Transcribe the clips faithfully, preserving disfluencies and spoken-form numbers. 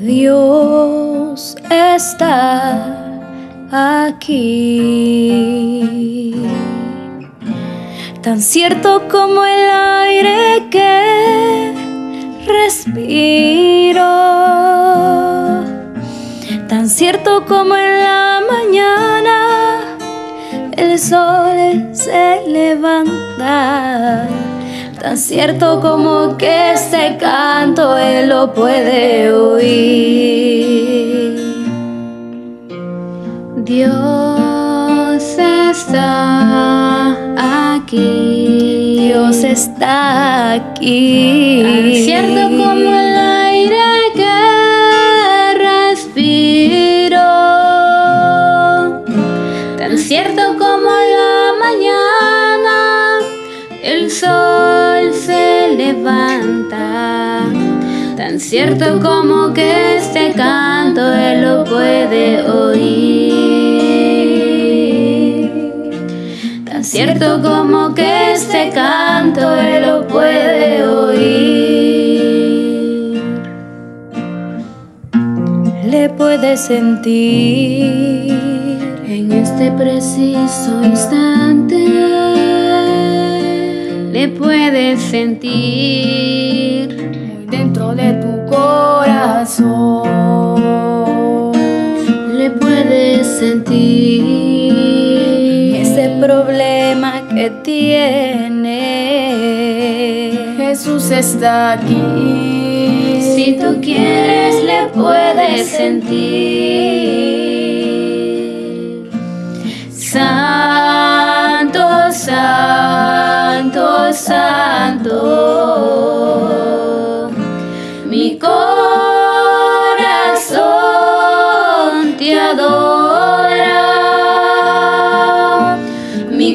Dios está aquí, tan cierto como el aire que respiro, tan cierto como en la mañana el sol se levanta, tan cierto como que este canto Él lo puede oír. Dios está aquí, Dios está aquí, tan cierto como el aire que respiro, tan cierto como la mañana el sol se levanta, tan cierto como que este canto Él lo puede oír, tan cierto como que este canto Él lo puede oír. Le puede sentir en este preciso instante, le puedes sentir muy dentro de tu corazón, le puedes sentir ese problema que tiene. Jesús está aquí, si tú quieres le puedes sentir. Santo, santo, santo, mi corazón te adora, mi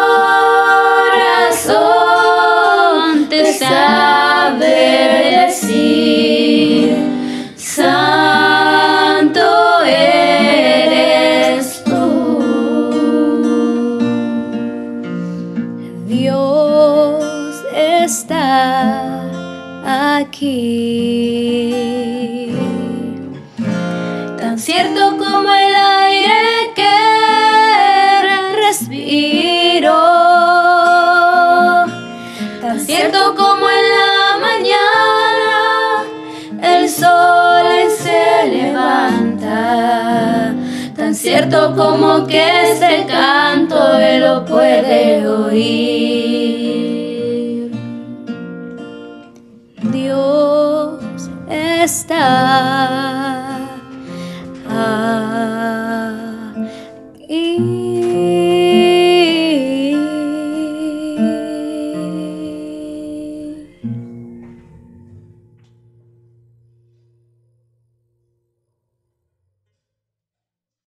corazón te sabe decir, santo eres tú. Dios está aquí, tan cierto como el aire que respiro, tan cierto como en la mañana el sol se levanta, tan cierto como que este canto Él lo puede oír. Dios está